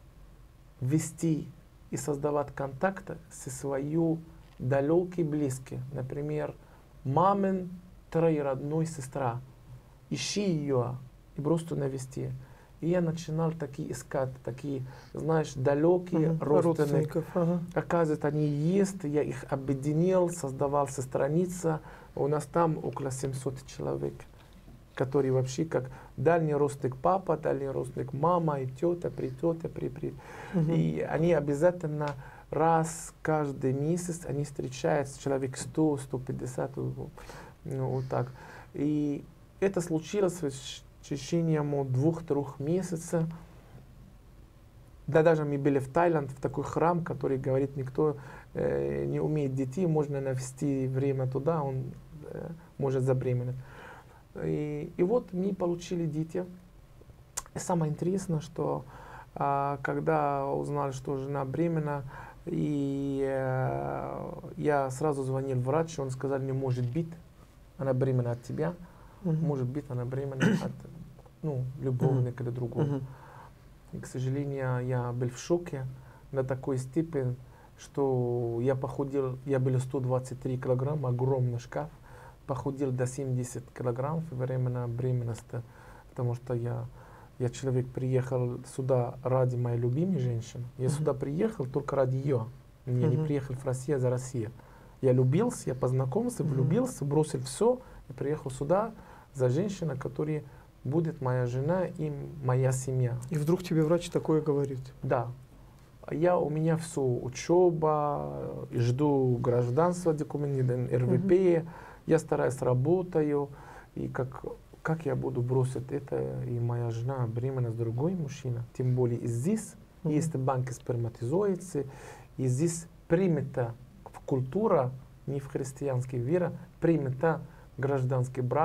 вести и создавать контакты со своей далекой близкой. Например, мамин троюродной сестра. Ищи ее и просто навести. И я начинал такие искать, такие, знаешь, далекие Мгм. родственники. Родственников. Ага. Оказывается, они есть, я их объединил, создавался страница. У нас там около семисот человек, которые вообще как дальний родственник папа, дальний родственник мама, и тетя, при тетя, при при. Мгм. И они обязательно раз каждый месяц они встречаются, человек сто, сто пятьдесят, ну, вот так. И это случилось в течение двух-трех месяцев. Да, даже мы были в Таиланде, в такой храм, который говорит, никто э, не умеет детей, можно навести время туда, он э, может забеременеть. И, и вот мы получили дети. И самое интересное, что а, когда узнали, что жена беременна, и э, я сразу звонил врачу, он сказал, не может быть, она беременна от тебя, Мгм. может быть, она беременна от ну, любовника или другого. Мгм. И, к сожалению, я был в шоке до такой степени, что я похудел, я был сто двадцать три килограмма, огромный шкаф, похудел до семидесяти килограмм во время беременности, потому что я, я человек приехал сюда ради моей любимой женщины. Я Мгм. сюда приехал только ради ее. Я не Мгм. приехал в Россию за Россию. Я любился, я познакомился, Мгм. влюбился, бросил все и приехал сюда за женщину, которая будет моя жена и моя семья. И вдруг тебе врач такое говорит. Да. Я, у меня все, учеба, жду гражданства, документы, эр вэ пэ, я стараюсь, работаю, и как, как я буду бросить это, и моя жена беременна с другой мужчиной, тем более и здесь Мгм. есть банки сперматозоиды, и здесь принята культура, не в христианской вере, принята гражданский брак,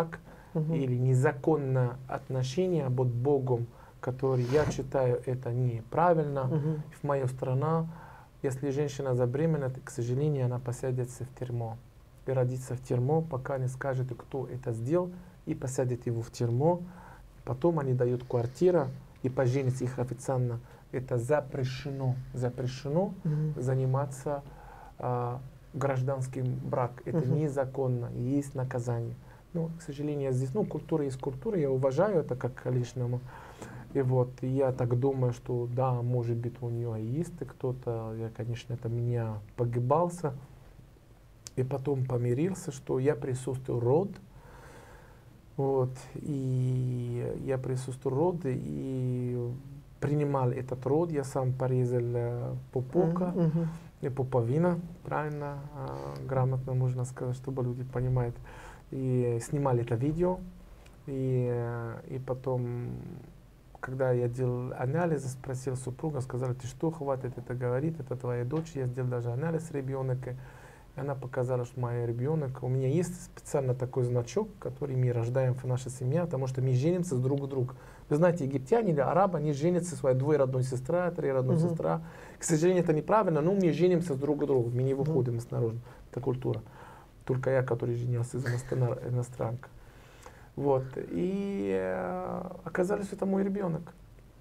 угу. или незаконное отношение под Богом, который я считаю это неправильно. Угу. В мою страну, если женщина забеременна, к сожалению, она посадится в тюрьму. И родится в тюрьму, пока не скажет, кто это сделал, и посадит его в тюрьму. Потом они дают квартиру и поженят их официально. Это запрещено. Запрещено mm-hmm. заниматься а, гражданским браком. Это mm-hmm. незаконно. Есть наказание. Но, к сожалению, здесь, ну, культура есть культура. Я уважаю это как личному. И вот я так думаю, что да, может быть, у нее есть кто-то. Я, конечно, это меня погибался. И потом помирился, что я присутствую род. Вот, и я присутствую роды и принимал этот род. Я сам порезал пупока mm-hmm. и пуповина, правильно, а, грамотно можно сказать, чтобы люди понимают. И снимали это видео. И, и потом, когда я делал анализ, спросил супруга, сказали, ты что, хватит это говорить, это твоя дочь. Я сделал даже анализ ребенка. Она показала, что мой ребенок, у меня есть специально такой значок, который мы рождаем в нашей семье, потому что мы женимся с друг другом. Вы знаете, египтяне или арабы, они женятся, своей двоюродной сестра, троюродной uh-huh. сестра. К сожалению, это неправильно, но мы женимся с друг другом, мы не выходим uh-huh. снаружи. Это культура. Только я, который женился из иностранка. Вот. И э, оказалось, что это мой ребенок.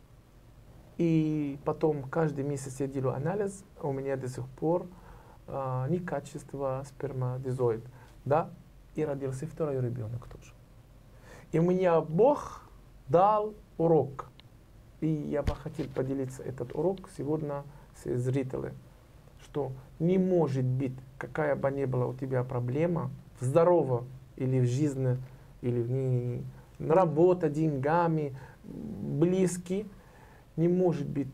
И потом каждый месяц я делаю анализ, у меня до сих пор Uh, не качество сперматозоид, да, и родился второй ребенок тоже. И мне Бог дал урок, и я бы хотел поделиться этот урок сегодня с зрителями, что не может быть, какая бы ни была у тебя проблема, в здоровье или в жизни, или в не, на работе, деньгами, близкие, не может быть,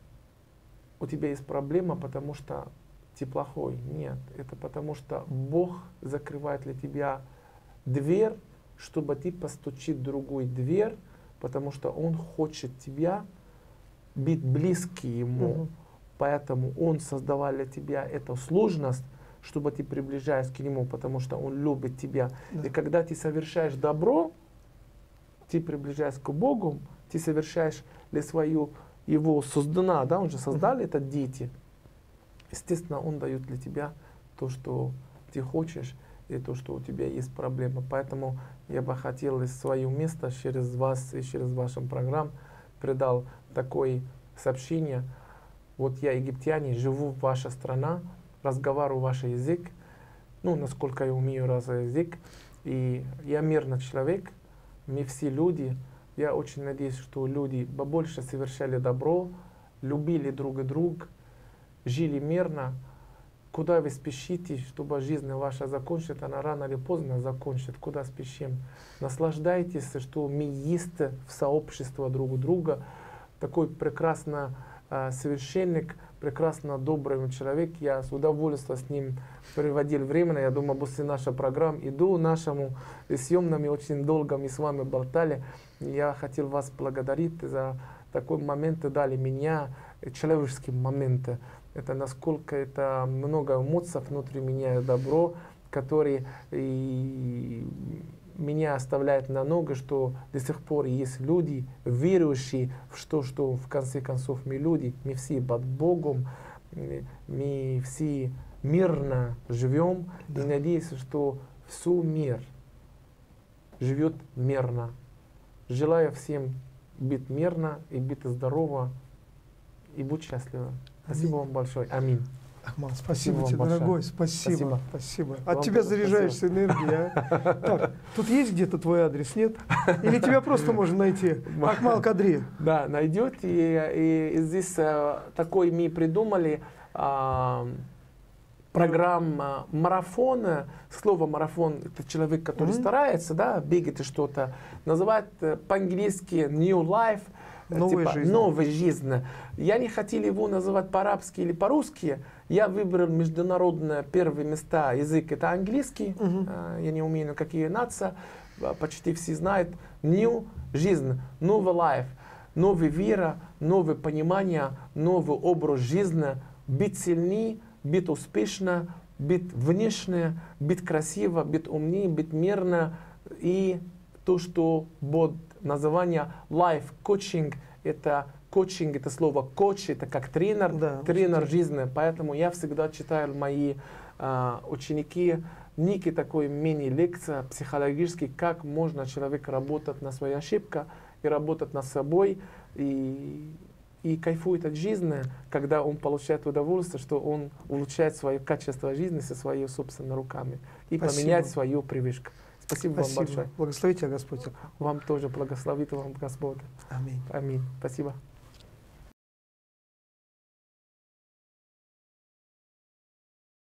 у тебя есть проблема, потому что ты плохой. Нет, это потому что Бог закрывает для тебя дверь, чтобы ты постучил в другую дверь, потому что Он хочет тебя быть близким Ему. Mm-hmm. Поэтому Он создавал для тебя эту сложность, чтобы ты приближаешься к Нему, потому что Он любит тебя. Mm-hmm. И когда ты совершаешь добро, ты приближаешься к Богу, ты совершаешь для свою Его создана, да, Он же создал mm-hmm. это дети. Естественно, Он дает для тебя то, что ты хочешь, и то, что у тебя есть проблема. Поэтому я бы хотел из своего места через вас и через вашу программу передал такое сообщение. Вот я египтянин, живу в вашей стране, разговариваю ваш язык, ну, насколько я умею раз язык, и я мирный человек, мы все люди. Я очень надеюсь, что люди побольше совершали добро, любили друг друга, жили мирно. Куда вы спешите, чтобы жизнь ваша закончится, она рано или поздно закончится. Куда спешим? Наслаждайтесь, что мы есть в сообществе друг друга. Такой прекрасный э, священник, прекрасно добрый человек. Я с удовольствием с ним проводил время. Я думаю, после нашей программы и до нашему съемному очень долго мы с вами болтали. Я хотел вас благодарить за такой момент, дали меня, человеческие моменты. Это насколько это много эмоций внутри меня, добро, которые и меня оставляют на ногу, что до сих пор есть люди, верующие в то, что в конце концов мы люди, мы все под Богом, мы все мирно живем, да. И надеюсь, что все мир живет мирно. Желаю всем быть мирно и быть здорово и быть счастливым. Спасибо вам большое. Аминь. Ахмал, спасибо, спасибо тебе, дорогой. Спасибо. Спасибо. спасибо. От вам тебя заряжаешься спасибо. энергией. А? Так, тут есть где-то твой адрес, нет? Или тебя просто можно найти? Ахмал Кадри. Да, найдете. И, и здесь а, такой мы придумали а, программа марафона. Слово марафон — это человек, который mm-hmm. старается, да, бегать и что-то. Называют по-английски New Life. Новая типа, жизнь. Новая жизнь. Я не хотел его называть по-арабски или по-русски. Я выбрал международные первые места. Язык — это английский. Uh-huh. Я не умею никакие нации. Почти все знают. New жизнь, новый life, новая вера, новое понимание, новый образ жизни. Быть сильнее, быть успешно, быть внешне, быть красиво, быть умнее, быть мирно. И то, что под название life coaching, это коучинг, это слово коуч, это как тренер, да, тренер очень жизни. Поэтому я всегда читаю мои а, ученики некий такой мини-лекция психологический, как можно человек работать на своей ошибке и работать над собой, и, и кайфует от жизни, когда он получает удовольствие, что он улучшает свое качество жизни со своими собственными руками и Спасибо. поменять свою привычку. Спасибо, Спасибо вам большое. Благослови тебя Господь. Вам тоже благословит вам Господь. Аминь. Аминь. Спасибо.